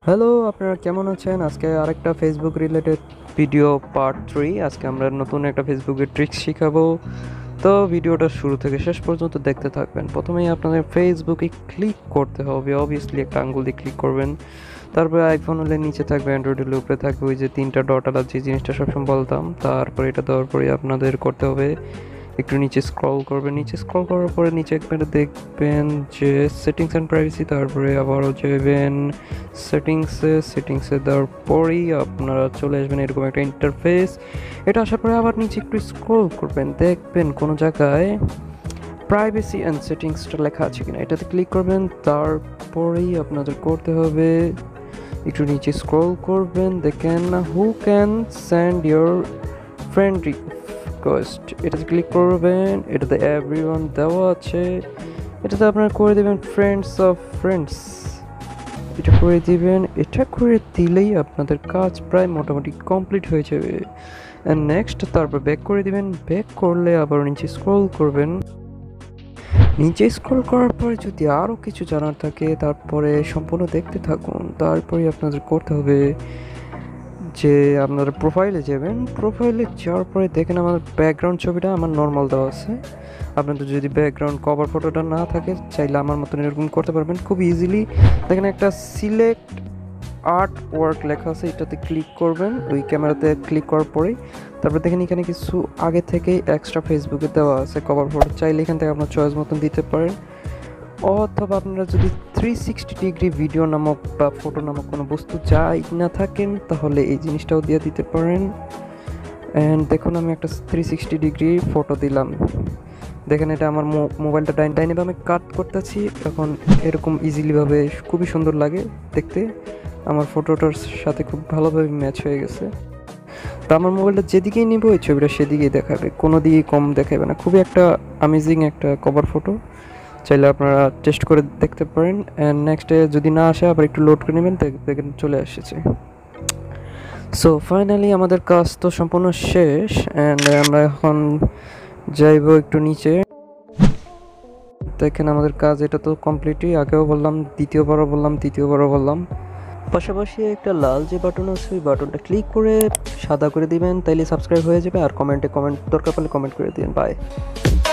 Hello, আপনারা কেমন আছেন? আজকে আরেকটা ফেসবুক রিলেটেড ভিডিও পার্ট 3। আজকে আমরা নতুন একটা ফেসবুকের ট্রিক্স শিখাবো। তো ভিডিওটা শুরু থেকে শেষ পর্যন্ত দেখতে থাকবেন। প্রথমেই আপনাদের ফেসবুকে ক্লিক করতে হবে। অবভিয়াসলি একটা আঙ্গুল দিয়ে ক্লিক করবেন। তারপরে আইফোন হলে নিচে থাকবে, অ্যান্ড্রয়েড হলে উপরে থাকবে ওই যে 3টা ডট আলা যে জিনিসটা সবসময় বলতাম। তারপরে এটা দেওয়ার পরে আপনাদের করতে হবে একটু নিচে স্ক্রল করবেন। নিচে স্ক্রল করার পরে নিচে একবারে দেখবেন যে সেটিংস অ্যান্ড প্রাইভেসি, তারপরে আবারও যাবেন সেটিংসে দেওয়ার পরেই আপনারা চলে আসবেন এরকম একটা ইন্টারফেস। এটা আসার পরে আবার নিচে একটু স্ক্রল করবেন, দেখবেন কোনো জায়গায় প্রাইভেসি অ্যান্ড সেটিংসটা লেখা আছে কিনা, এটাতে ক্লিক করবেন। তারপরেই আপনাদের করতে হবে একটু নিচে স্ক্রল করবেন, দেখেন who can send your friend request, এটাতে ক্লিক করবেন। এটাতে এভরিওয়ান দেওয়া আছে, এটাতে আপনারা করে দেবেন ফ্রেন্ডস অফ ফ্রেন্ডস, এটা করে দিবেন। এটা করে দিলেই আপনাদের কাজ প্রায় মোটামুটি কমপ্লিট হয়ে যাবে। অ্যান্ড নেক্সট তারপর ব্যাক করে দিবেন। ব্যাক করলে আবার নিচে স্ক্রল করবেন। নিচে স্ক্রল করার পরে যদি আরও কিছু জানার থাকে তারপরে সম্পূর্ণ দেখতে থাকুন। তারপরে আপনাদের করতে হবে যে আপনারা প্রোফাইলে যাবেন। প্রোফাইলে যাওয়ার পরে দেখেন আমার ব্যাকগ্রাউন্ড ছবিটা আমার নর্মাল দেওয়া আছে। আপনাদের যদি ব্যাকগ্রাউন্ড কভার ফটোটা না থাকে চাইলে আমার মতন এরকম করতে পারবেন খুব ইজিলি। দেখেন একটা সিলেক্ট আর্ট ওয়ার্ক লেখা আছে, এটাতে ক্লিক করবেন। ওই ক্যামেরাতে ক্লিক করার পরেই তারপর দেখেন এখানে কিছু আগে থেকেই এক্সট্রা ফেসবুকে দেওয়া আছে কভার ফটো, চাইলে এখান থেকে আপনার চয়েস মতন দিতে পারেন। অথবা আপনারা যদি 360 ডিগ্রি ভিডিও নামক বা ফটো নামক কোনো বস্তু চাই না থাকেন তাহলে এই জিনিসটাও দিয়ে দিতে পারেন। অ্যান্ড দেখুন আমি একটা 360 ডিগ্রি ফটো দিলাম। দেখেন এটা আমার মোবাইলটা ডাইনে বামে কাট করতেছি, এখন এরকম ইজিলিভাবে খুবই সুন্দর লাগে দেখতে। আমার ফটোটার সাথে খুব ভালোভাবে ম্যাচ হয়ে গেছে। তো আমার মোবাইলটা যেদিকেই নিব এই ছবিটা সেদিকেই দেখাবে, কোনো দিকেই কম দেখাবে না। খুবই একটা অ্যামেজিং একটা কভার ফটো, চাইলে আপনারা টেস্ট করে দেখতে পারেন। অ্যান্ড নেক্সটে যদি না আসে আবার একটু লোড করে নেবেন, দেখেন চলে এসেছে। সো ফাইনালি আমাদের কাজ তো সম্পূর্ণ শেষ। অ্যান্ড আমরা এখন যাইব একটু নিচে। দেখেন আমাদের কাজ এটা তো কমপ্লিটই, আগেও বললাম, দ্বিতীয়বারও বললাম, তৃতীয়বারও বললাম। পাশাপাশি একটা লাল যে বাটন আছে ওই বাটনটা ক্লিক করে সাদা করে দিবেন, তাইলে সাবস্ক্রাইব হয়ে যাবে। আর কমেন্ট দরকার পড়লে কমেন্ট করে দিবেন। বাই।